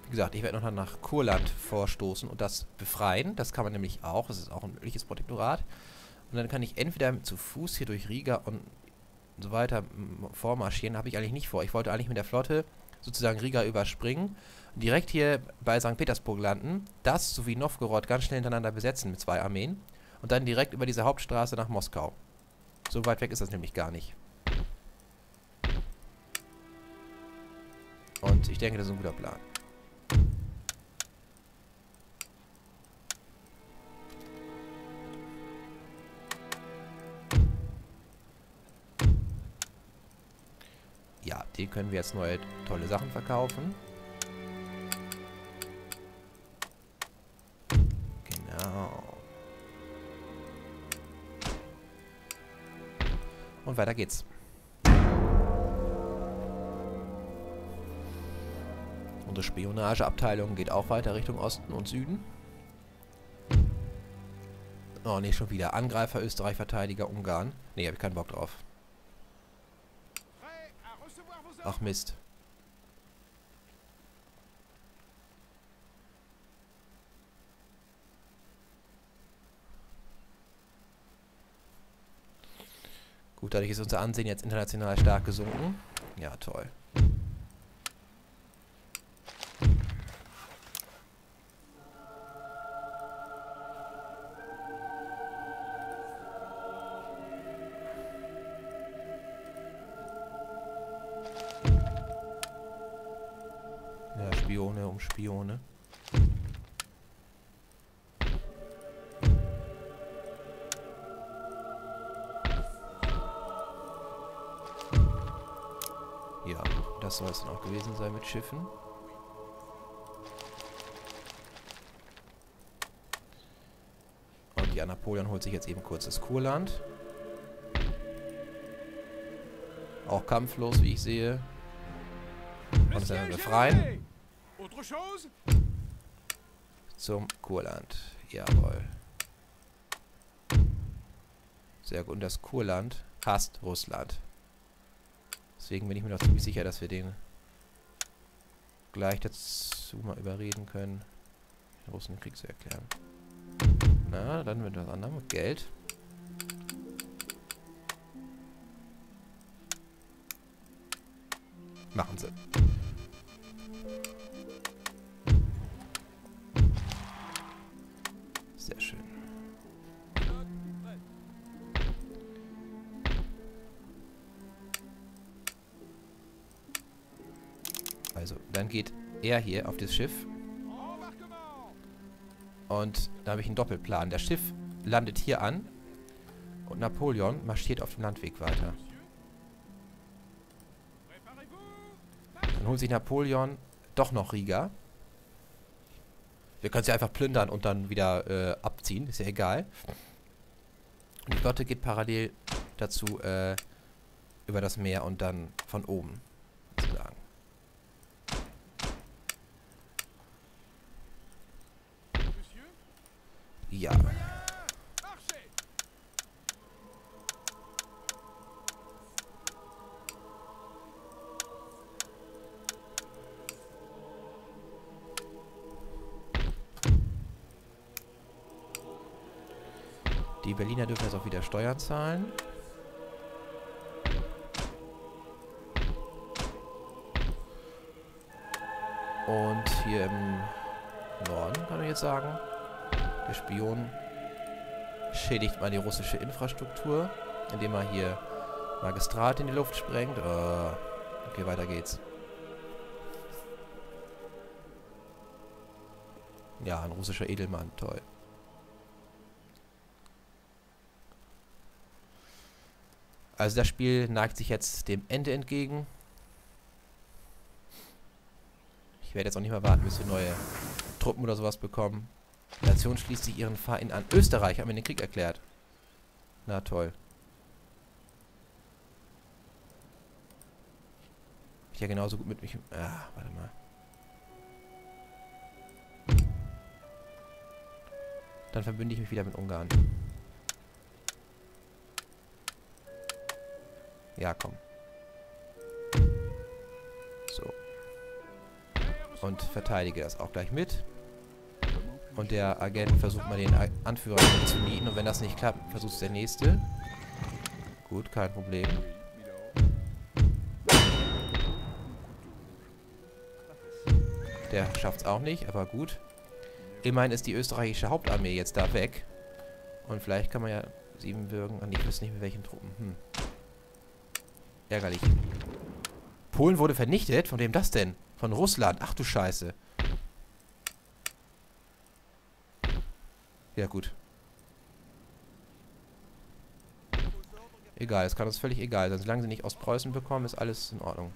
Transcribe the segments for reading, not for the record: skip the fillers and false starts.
Wie gesagt, ich werde noch nach Kurland vorstoßen und das befreien. Das kann man nämlich auch. Das ist auch ein mögliches Protektorat. Und dann kann ich entweder zu Fuß hier durch Riga und so weiter vormarschieren. Habe ich eigentlich nicht vor. Ich wollte eigentlich mit der Flotte sozusagen Riga überspringen, direkt hier bei St. Petersburg landen, das sowie Nowgorod ganz schnell hintereinander besetzen mit 2 Armeen und dann direkt über diese Hauptstraße nach Moskau. So weit weg ist das nämlich gar nicht. Und ich denke, das ist ein guter Plan. Ja, den können wir jetzt neue tolle Sachen verkaufen. Genau. Und weiter geht's. Unsere Spionageabteilung geht auch weiter Richtung Osten und Süden. Oh ne, schon wieder. Angreifer, Österreich, Verteidiger, Ungarn. Ne, hab ich keinen Bock drauf. Ach Mist. Gut, dadurch ist unser Ansehen jetzt international stark gesunken. Ja, toll. Ja, Spione um Spione. Ja, das soll es dann auch gewesen sein mit Schiffen. Und ja, Napoleon holt sich jetzt eben kurz das Kurland. Auch kampflos, wie ich sehe. Und es dann befreien. Zum Kurland. Jawohl. Sehr gut. Und das Kurland hasst Russland. Deswegen bin ich mir noch ziemlich sicher, dass wir den gleich dazu mal überreden können, den Russen den Krieg zu erklären. Na, dann mit was anderem, mit Geld. Machen sie. Sehr schön. Also, dann geht er hier auf das Schiff. Und da habe ich einen Doppelplan. Das Schiff landet hier an und Napoleon marschiert auf dem Landweg weiter. Dann holt sich Napoleon doch noch Riga. Wir können sie einfach plündern und dann wieder abziehen. Ist ja egal. Und die Flotte geht parallel dazu über das Meer und dann von oben, sozusagen. Ja. Die Berliner dürfen jetzt auch wieder Steuern zahlen. Und hier im Norden kann ich jetzt sagen, der Spion schädigt mal die russische Infrastruktur, indem er hier Magistrate in die Luft sprengt. Okay, weiter geht's. Ja, ein russischer Edelmann, toll. Also das Spiel neigt sich jetzt dem Ende entgegen. Ich werde jetzt auch nicht mehr warten, bis wir neue Truppen oder sowas bekommen. Die Nation schließt sich ihren Feind an. Österreich haben wir den Krieg erklärt. Na toll. Ich ja genauso gut mit mich... Ah, warte mal. Dann verbünde ich mich wieder mit Ungarn. Ja, komm. So. Und verteidige das auch gleich mit. Und der Agent versucht mal den Anführer zu nieten. Und wenn das nicht klappt, versucht es der nächste. Gut, kein Problem. Der schafft es auch nicht, aber gut. Immerhin ist die österreichische Hauptarmee jetzt da weg. Und vielleicht kann man ja Siebenbürgen... Ich wüsste nicht mit welchen Truppen. Ärgerlich. Polen wurde vernichtet? Von wem das denn? Von Russland. Ach du Scheiße. Ja, gut. Egal, es kann uns völlig egal sein. Solange sie nicht aus Preußen bekommen, ist alles in Ordnung.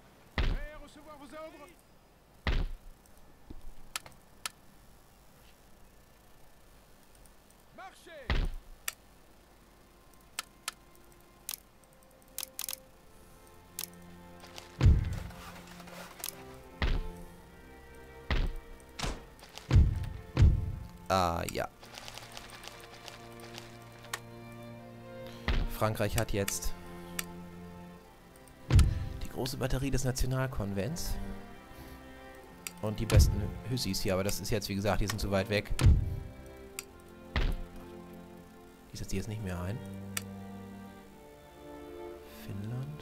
Ah, ja. Frankreich hat jetzt die große Batterie des Nationalkonvents. Und die besten Hüssis hier, aber das ist jetzt, wie gesagt, die sind zu weit weg. Die setzt die jetzt nicht mehr ein. Finnland.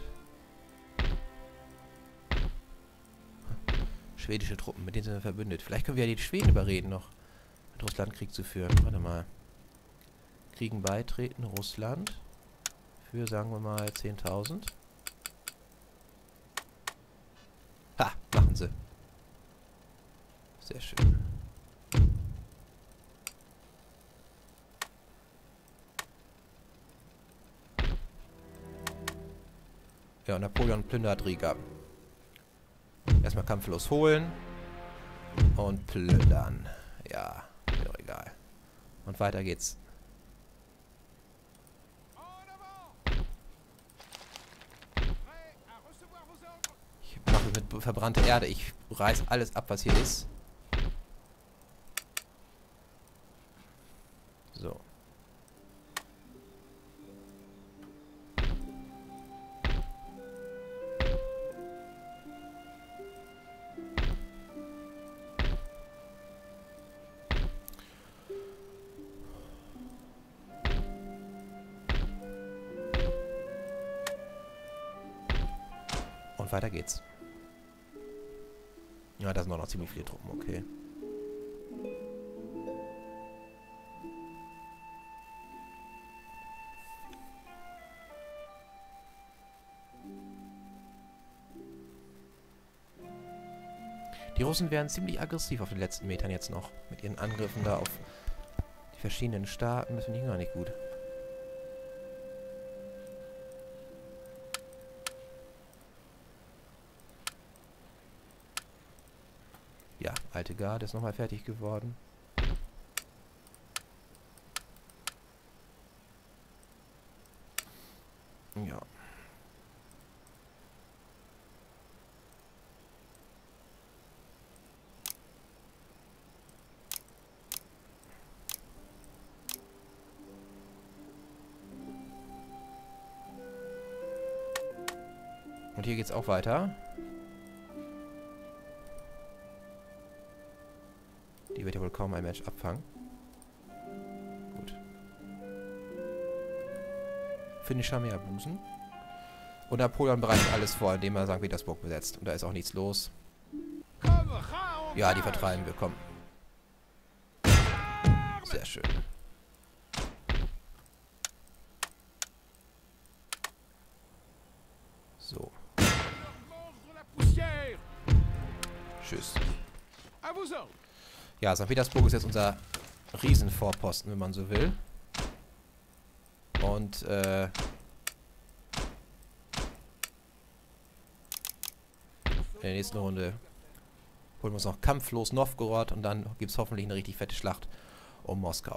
Schwedische Truppen, mit denen sind wir verbündet. Vielleicht können wir ja die Schweden überreden noch, mit Russland Krieg zu führen. Warte mal. Kriegen beitreten, Russland. Für, sagen wir mal, 10.000. Ha, machen sie. Sehr schön. Ja, und Napoleon plündert Riga. Erstmal kampflos holen. Und plündern. Ja, mir doch egal. Und weiter geht's. Ich mache mit verbrannte Erde. Ich reiß alles ab, was hier ist. So. Und weiter geht's. Ja, da sind auch noch ziemlich viele Truppen, okay. Die Russen werden ziemlich aggressiv auf den letzten Metern jetzt noch. Mit ihren Angriffen da auf die verschiedenen Staaten. Das finde ich gar nicht gut. Ja, alte Garde ist nochmal fertig geworden. Ja. Und hier geht's auch weiter. Die wird ja wohl kaum ein Match abfangen. Gut. Finnischer Meerbusen. Und Napoleon bereitet alles vor, indem er St. Petersburg besetzt. Und da ist auch nichts los. Ja, die vertreiben wir, komm. Sehr schön. So. Tschüss. Ja, St. Petersburg ist jetzt unser Riesenvorposten, wenn man so will. Und, in der nächsten Runde holen wir uns noch kampflos Novgorod und dann gibt es hoffentlich eine richtig fette Schlacht um Moskau.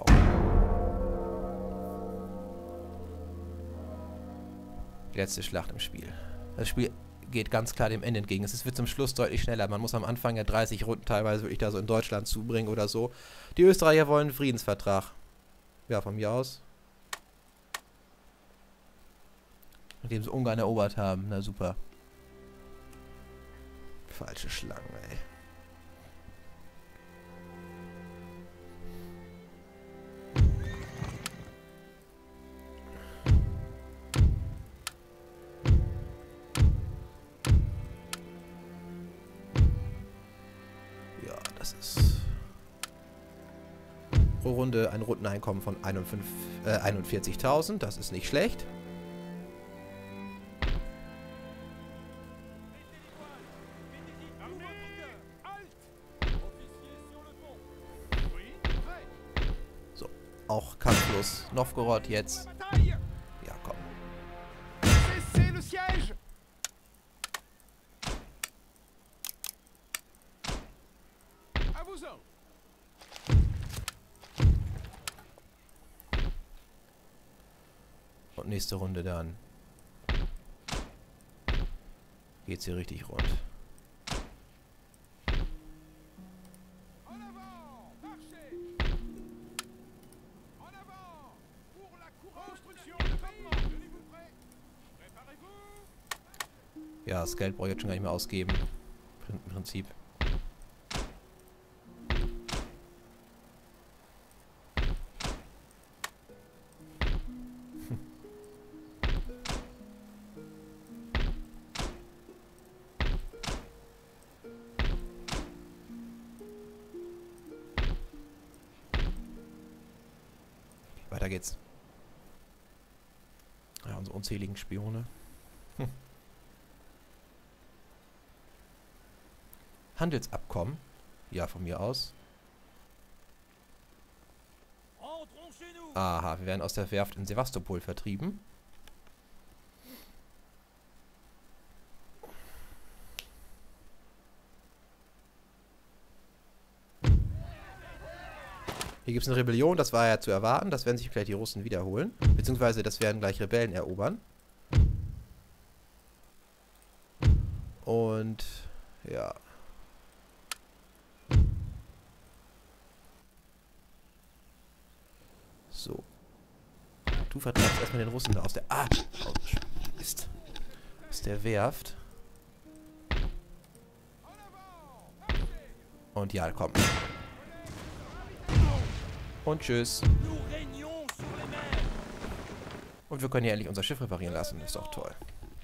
Die letzte Schlacht im Spiel. Das Spiel geht ganz klar dem Ende entgegen. Es wird zum Schluss deutlich schneller. Man muss am Anfang ja 30 Runden teilweise wirklich da so in Deutschland zubringen oder so. Die Österreicher wollen einen Friedensvertrag. Ja, von mir aus. Nachdem sie Ungarn erobert haben. Na super. Falsche Schlangen, ey. Das ist pro Runde ein Rundeneinkommen von 41.000. Das ist nicht schlecht. So, auch kampflos Novgorod jetzt. Ja, komm. Und nächste Runde dann geht's hier richtig rund. Ja, das Geld brauche ich jetzt schon gar nicht mehr ausgeben. Im Prinzip. Weiter geht's. Ja, unsere unzähligen Spione. Handelsabkommen. Ja, von mir aus. Aha, wir werden aus der Werft in Sevastopol vertrieben. Hier gibt es eine Rebellion, das war ja zu erwarten. Das werden sich vielleicht die Russen wiederholen. Beziehungsweise das werden gleich Rebellen erobern. Und ja. So. Du vertreibst erstmal den Russen da aus der... Mist. Aus der Werft. Und ja, komm. Und tschüss. Und wir können ja endlich unser Schiff reparieren lassen. Das ist doch toll.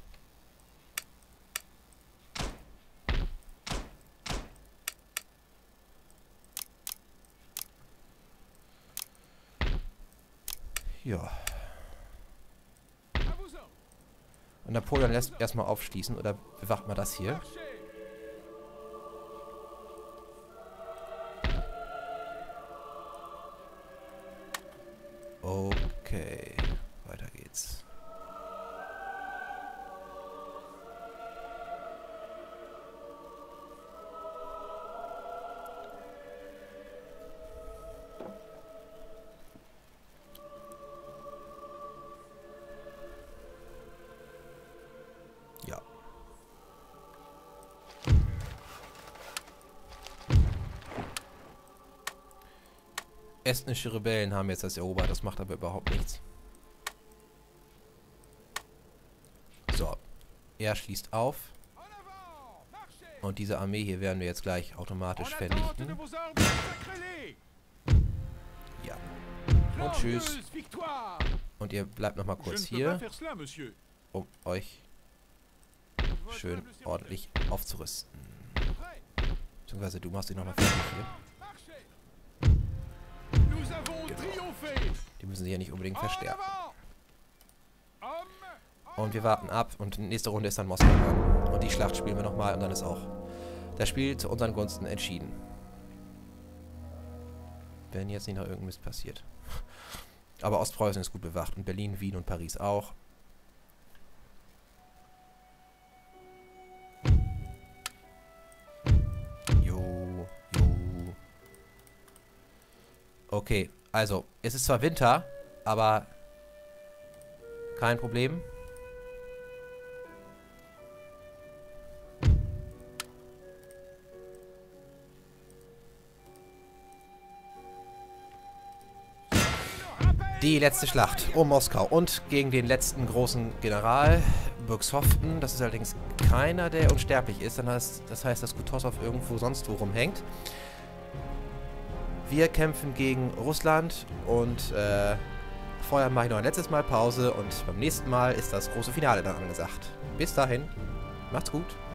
Ja. Und Napoleon lässt erstmal aufschließen oder bewacht mal das hier. Okay, weiter geht's. Ja. Estnische Rebellen haben jetzt das erobert, das macht aber überhaupt nichts. So, er schließt auf. Und diese Armee hier werden wir jetzt gleich automatisch vernichten. Ja. Und tschüss. Und ihr bleibt nochmal kurz hier, um euch schön ordentlich aufzurüsten. Beziehungsweise du machst dich nochmal fertig hier. Genau. Die müssen sich ja nicht unbedingt verstärken. Und wir warten ab und nächste Runde ist dann Moskau dran. Und die Schlacht spielen wir nochmal und dann ist auch das Spiel zu unseren Gunsten entschieden. Wenn jetzt nicht noch irgendein Mist passiert. Aber Ostpreußen ist gut bewacht und Berlin, Wien und Paris auch. Okay, also, es ist zwar Winter, aber kein Problem. Die letzte Schlacht um Moskau und gegen den letzten großen General, Buxhoevten. Das ist allerdings keiner, der unsterblich ist. Das heißt, dass Kutuzov irgendwo sonst wo rumhängt. Wir kämpfen gegen Russland und vorher mache ich noch ein letztes Mal Pause und beim nächsten Mal ist das große Finale dann angesagt. Bis dahin, macht's gut.